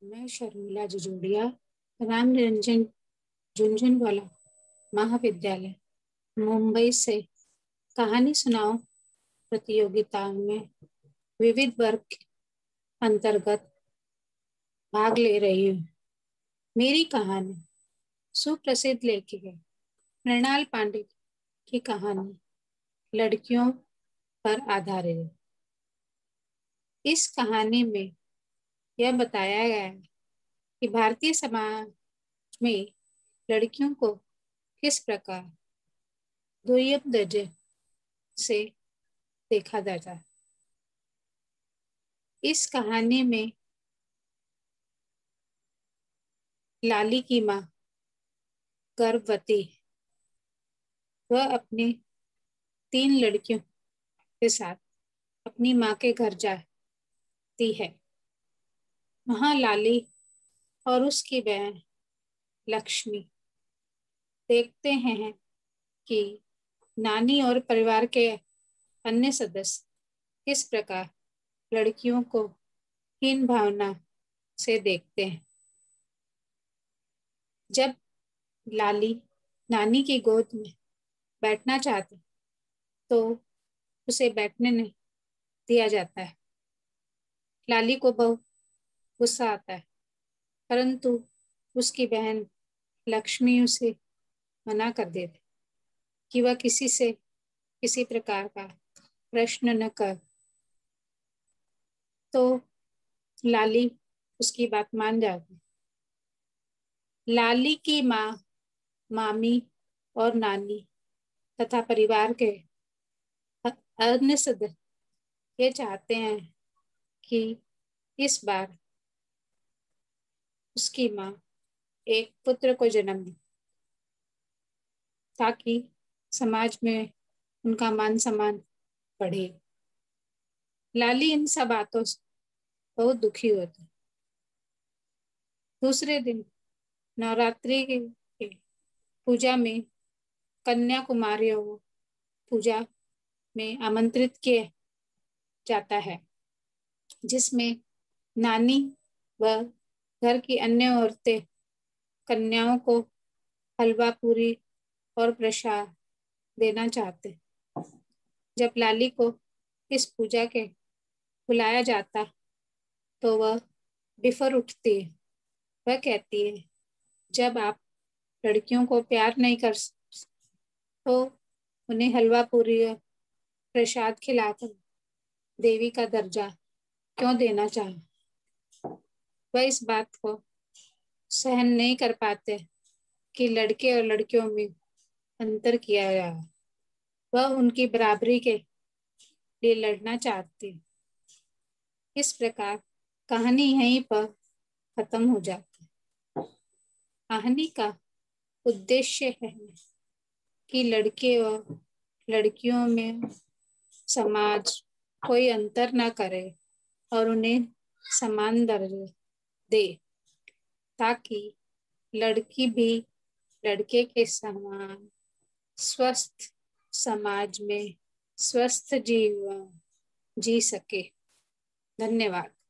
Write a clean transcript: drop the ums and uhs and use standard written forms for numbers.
मैं शर्मिला जजोड़िया, राम रंजन झुनझुनवाला महाविद्यालय, मुंबई से कहानी सुनाओ प्रतियोगिता में विविध वर्ग के अंतर्गत भाग ले रही हूँ। मेरी कहानी सुप्रसिद्ध लेखिका मृणाल पांडे की कहानी लड़कियों पर आधारित है। इस कहानी में यह बताया गया है कि भारतीय समाज में लड़कियों को किस प्रकार द्वितीय दर्जे से देखा जाता है। इस कहानी में लाली की माँ गर्भवती, वह अपनी 3 लड़कियों के साथ अपनी माँ के घर जाती है। वहाँ लाली और उसकी बहन लक्ष्मी देखते हैं कि नानी और परिवार के अन्य सदस्य किस प्रकार लड़कियों को हीन भावना से देखते हैं। जब लाली नानी की गोद में बैठना चाहती तो उसे बैठने नहीं दिया जाता है। लाली को बहुत गुस्सा आता है, परंतु उसकी बहन लक्ष्मी उसे मना कर देती कि वह किसी से किसी प्रकार का प्रश्न न कर। तो लाली उसकी बात मान जाती। लाली की माँ, मामी और नानी तथा परिवार के अन्य सदस्य ये चाहते हैं कि इस बार उसकी माँ एक पुत्र को जन्म दे ताकि समाज में उनका मान सम्मान बढ़े। लाली इन सब बातों से बहुत दुखी होती। दूसरे दिन नवरात्रि के पूजा में कन्याकुमारियों को पूजा में आमंत्रित किया जाता है, जिसमें नानी व घर की अन्य औरतें कन्याओं को हलवा पूरी और प्रसाद देना चाहते। जब लाली को इस पूजा के बुलाया जाता तो वह बिफर उठती है। वह कहती है, जब आप लड़कियों को प्यार नहीं कर तो उन्हें हलवा पूरी और प्रसाद खिलाकर देवी का दर्जा क्यों देना चाहे। वह इस बात को सहन नहीं कर पाते कि लड़के और लड़कियों में अंतर किया गया है। वह उनकी बराबरी के लिए लड़ना चाहती। इस प्रकार कहानी यहीं पर खत्म हो जाती है। कहानी का उद्देश्य है कि लड़के और लड़कियों में समाज कोई अंतर ना करे और उन्हें समान दर्जा दे, ताकि लड़की भी लड़के के समान स्वस्थ समाज में स्वस्थ जीवन जी सके। धन्यवाद।